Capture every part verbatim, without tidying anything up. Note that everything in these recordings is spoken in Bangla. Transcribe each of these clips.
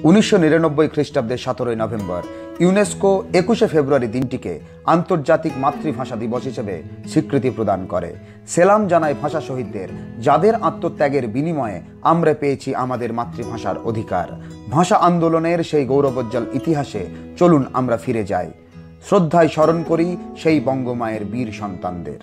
উনিশশো নিরানব্বই খ্রিস্টাব্দের সতেরোই নভেম্বর ইউনেস্কো একুশে ফেব্রুয়ারি দিনটিকে আন্তর্জাতিক মাতৃভাষা দিবস হিসেবে স্বীকৃতি প্রদান করে। সেলাম জানায় ভাষা শহীদদের, যাদের আত্মত্যাগের বিনিময়ে আমরা পেয়েছি আমাদের মাতৃভাষার অধিকার। ভাষা আন্দোলনের সেই গৌরবোজ্জ্বল ইতিহাসে চলুন আমরা ফিরে যাই, শ্রদ্ধায় স্মরণ করি সেই বঙ্গমায়ের বীর সন্তানদের।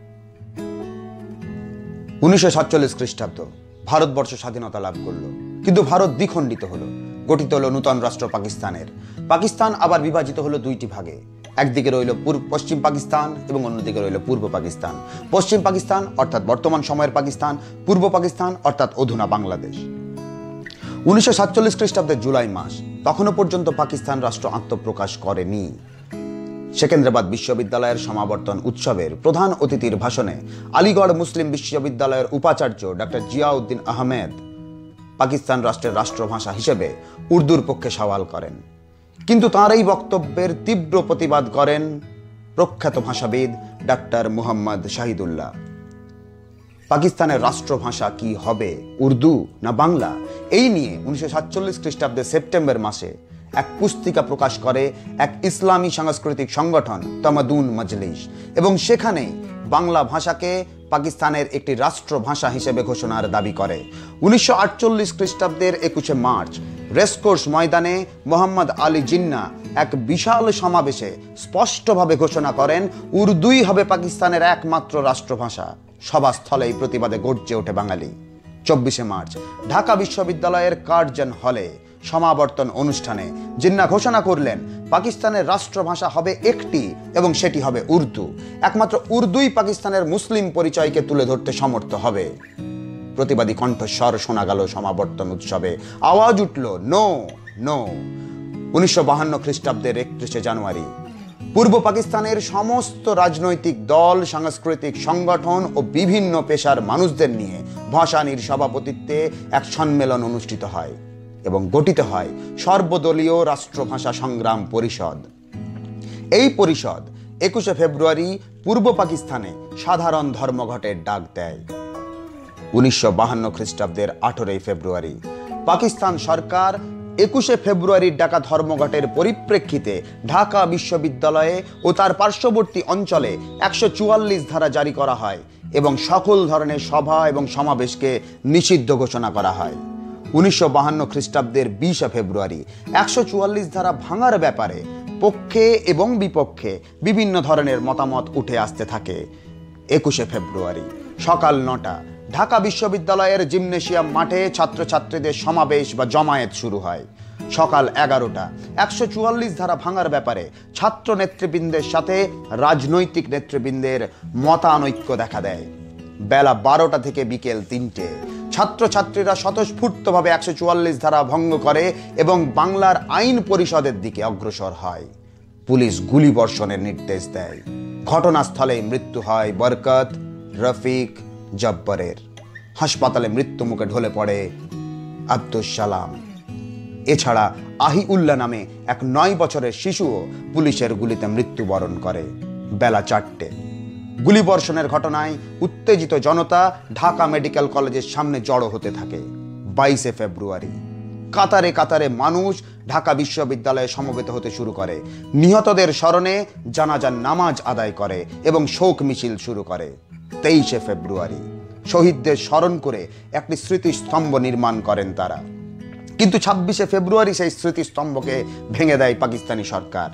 উনিশশো সাতচল্লিশ খ্রিস্টাব্দ ভারতবর্ষ স্বাধীনতা লাভ করলো, কিন্তু ভারত দ্বিখণ্ডিত হলো, গঠিত হলো নূতন রাষ্ট্র পাকিস্তানের। পাকিস্তান আবার বিভাজিত হলো দুইটি ভাগে, একদিকে রইল পূর্ব পশ্চিম পাকিস্তান এবং অন্যদিকে রইল পূর্ব পাকিস্তান। পশ্চিম পাকিস্তান অর্থাৎ বর্তমান সময়ের পাকিস্তান, পূর্ব পাকিস্তান অর্থাৎ অধুনা বাংলাদেশ। উনিশশো সাতচল্লিশ খ্রিস্টাব্দের জুলাই মাস, তখনও পর্যন্ত পাকিস্তান রাষ্ট্র আত্মপ্রকাশ করেনি। সেকেন্দ্রাবাদ বিশ্ববিদ্যালয়ের সমাবর্তন উৎসবের প্রধান অতিথির ভাষণে আলিগড় মুসলিম বিশ্ববিদ্যালয়ের উপাচার্য ডক্টর জিয়াউদ্দিন আহমেদ পাকিস্তান রাষ্ট্রের রাষ্ট্রভাষা হিসেবে উর্দুর পক্ষে সওয়াল করেন, কিন্তু তাঁর এই বক্তব্যের তীব্র প্রতিবাদ করেন প্রখ্যাত ভাষাবিদ ডাক্তার মুহাম্মদ শাহিদুল্লাহ। পাকিস্তানের রাষ্ট্রভাষা কি হবে, উর্দু না বাংলা, এই নিয়ে উনিশশো সাতচল্লিশ খ্রিস্টাব্দের সেপ্টেম্বর মাসে এক পুস্তিকা প্রকাশ করে এক ইসলামী সাংস্কৃতিক সংগঠন তামাদুন মজলিস, এবং সেখানে বাংলা ভাষাকে পাকিস্তানের একটি রাষ্ট্রভাষা হিসেবে ঘোষণার দাবি করে। উনিশশো আটচল্লিশ খ্রিস্টাব্দের একুশে মার্চ রেসকোর্স ময়দানে মোহাম্মদ আলী জিন্না এক বিশাল সমাবেশে স্পষ্টভাবে ঘোষণা করেন উর্দুই হবে পাকিস্তানের একমাত্র রাষ্ট্রভাষা। সভাস্থলেই প্রতিবাদে গর্জে ওঠে বাঙালি। চব্বিশে মার্চ ঢাকা বিশ্ববিদ্যালয়ের কার্জন হলে সমাবর্তন অনুষ্ঠানে জিন্না ঘোষণা করলেন পাকিস্তানের রাষ্ট্রভাষা হবে একটি এবং সেটি হবে উর্দু। একমাত্র উর্দুই পাকিস্তানের মুসলিম পরিচয়কে তুলে ধরতে সমর্থ হবে। প্রতিবাদী কণ্ঠস্বর শোনা গেল সমাবর্তন উৎসবে, আওয়াজ উঠল নো নো। উনিশশো বাহান্ন খ্রিস্টাব্দের একত্রিশে জানুয়ারি পূর্ব পাকিস্তানের সমস্ত রাজনৈতিক দল, সাংস্কৃতিক সংগঠন ও বিভিন্ন পেশার মানুষদের নিয়ে ভাসানীর সভাপতিত্বে এক সম্মেলন অনুষ্ঠিত হয় এবং গঠিত হয় সর্বদলীয় রাষ্ট্রভাষা সংগ্রাম পরিষদ। এই পরিষদ একুশে ফেব্রুয়ারি পূর্ব পাকিস্তানে সাধারণ ধর্মঘটের ডাক দেয়। উনিশশো বাহান্ন খ্রিস্টাব্দের আঠারোই ফেব্রুয়ারি পাকিস্তান সরকার একুশে ফেব্রুয়ারির ডাকা ধর্মঘটের পরিপ্রেক্ষিতে ঢাকা বিশ্ববিদ্যালয়ে ও তার পার্শ্ববর্তী অঞ্চলে একশো চুয়াল্লিশ ধারা জারি করা হয় এবং সকল ধরনের সভা এবং সমাবেশকে নিষিদ্ধ ঘোষণা করা হয়। উনিশশো বাহান্ন খ্রিস্টাব্দের বিশে ফেব্রুয়ারি একশো চুয়াল্লিশ ধারা ভাঙার ব্যাপারে পক্ষে এবং বিপক্ষে বিভিন্ন ধরনের মতামত উঠে আসতে থাকে। একুশে ফেব্রুয়ারি সকাল নটা ঢাকা বিশ্ববিদ্যালয়ের জিমনেশিয়াম মাঠে ছাত্রছাত্রীদের সমাবেশ বা জমায়েত শুরু হয়। সকাল এগারোটা একশো চুয়াল্লিশ ধারা ভাঙার ব্যাপারে ছাত্র নেতৃবৃন্দের সাথে রাজনৈতিক নেতৃবৃন্দের মতানৈক্য দেখা দেয়। বেলা বারোটা থেকে বিকেল তিনটে ছাত্রছাত্রীরা স্বতঃস্ফূর্তভাবে একশো চুয়াল্লিশ ধারা ভঙ্গ করে এবং বাংলার আইন পরিষদের দিকে অগ্রসর হয়। পুলিশ গুলিবর্ষণের নির্দেশ দেয়। ঘটনাস্থলে মৃত্যু হয় বরকত, রফিক, জব্বরের। হাসপাতালে মৃত্যু মুখে ঢলে পড়ে আব্দুস সালাম। এছাড়া আহিউল্লাহ নামে এক নয় বছরের শিশুও পুলিশের গুলিতে মৃত্যুবরণ করে। বেলা চারটে গুলিবর্ষণের ঘটনায় উত্তেজিত জনতা ঢাকা মেডিকেল কলেজের সামনে জড়ো হতে থাকে। বাইশে ফেব্রুয়ারি কাতারে কাতারে মানুষ ঢাকা বিশ্ববিদ্যালয়ে সমবেত হতে শুরু করে। নিহতদের স্মরণে জানাজার নামাজ আদায় করে এবং শোক মিছিল শুরু করে। তেইশে ফেব্রুয়ারি শহীদদের স্মরণ করে একটি স্মৃতিস্তম্ভ নির্মাণ করেন তারা, কিন্তু ছাব্বিশে ফেব্রুয়ারি সেই স্মৃতিস্তম্ভকে ভেঙে দেয় পাকিস্তানি সরকার।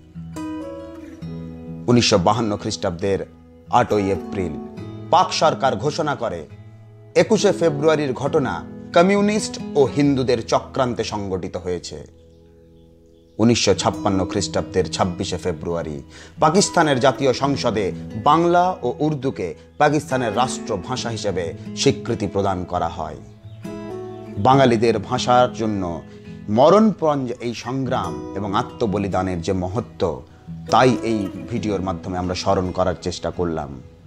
উনিশশো বাহান্ন খ্রিস্টাব্দের আটই এপ্রিল পাক সরকার ঘোষণা করে একুশে ফেব্রুয়ারির ঘটনা কমিউনিস্ট ও হিন্দুদের চক্রান্তে সংগঠিত হয়েছে। উনিশশো ছাপ্পান্ন খ্রিস্টাব্দের ছাব্বিশে ফেব্রুয়ারি পাকিস্তানের জাতীয় সংসদে বাংলা ও উর্দুকে পাকিস্তানের রাষ্ট্রভাষা হিসেবে স্বীকৃতি প্রদান করা হয়। বাঙালিদের ভাষার জন্য মরণপ্রাণ এই সংগ্রাম এবং আত্মবলিদানের যে মহত্ব, তাই এই ভিডিওর মাধ্যমে আমরা স্মরণ করার চেষ্টা করলাম।